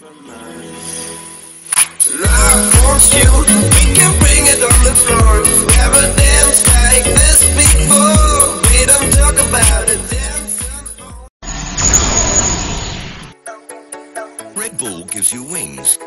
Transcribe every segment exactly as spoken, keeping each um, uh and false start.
Red Bull gives you wings.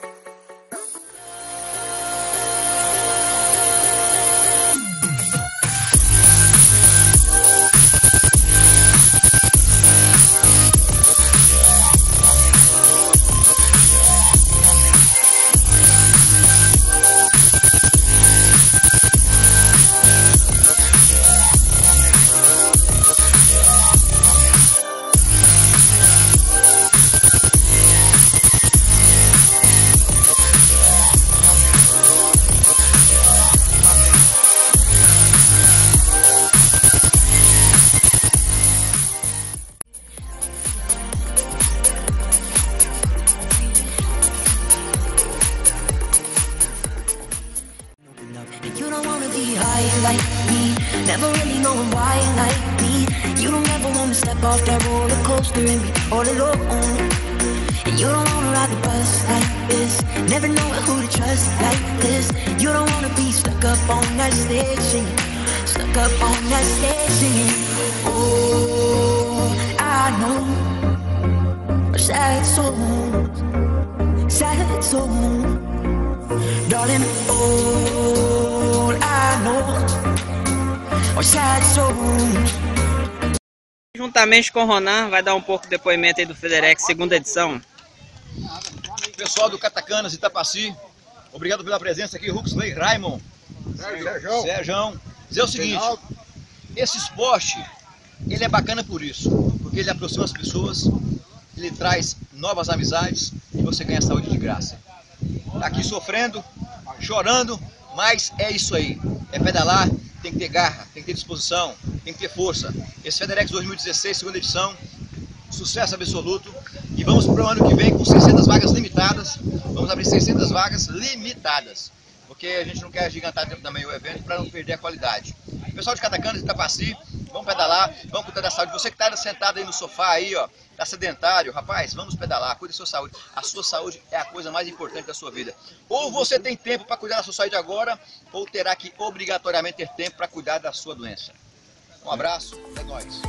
You don't wanna be high like me, never really knowing why like me. You don't ever wanna step off that roller coaster and be all alone. And you don't wanna ride the bus like this, never knowing who to trust like this. You don't wanna be stuck up on that stage singing, stuck up on that stage singing. Oh, I know a sad soul, sad soul, darling. All I know are sad souls. Juntamente com o Ronan, vai dar um pouco de depoimento aí do Federex, segunda edição. Pessoal do Catacanas, Itapaci, obrigado pela presença aqui, Huxley, Raimon, Sérgio, Sérgio. Dizer o seguinte, esse esporte, ele é bacana por isso, porque ele aproxima as pessoas, ele traz novas amizades e você ganha saúde de graça. Tá aqui sofrendo, chorando, mas é isso aí, é pedalar, tem que ter garra, tem que ter disposição, tem que ter força. Esse Federex dois mil e dezesseis, segunda edição, sucesso absoluto. E vamos para o ano que vem com seiscentas vagas limitadas, vamos abrir seiscentas vagas limitadas, porque a gente não quer agigantar também o evento para não perder a qualidade. Pessoal de Catacanas, Itapaci, vamos pedalar, vamos cuidar da saúde. Você que está sentado aí no sofá aí, ó, tá sedentário, rapaz, vamos pedalar, cuide da sua saúde. A sua saúde é a coisa mais importante da sua vida. Ou você tem tempo para cuidar da sua saúde agora, ou terá que obrigatoriamente ter tempo para cuidar da sua doença. Um abraço, é nóis.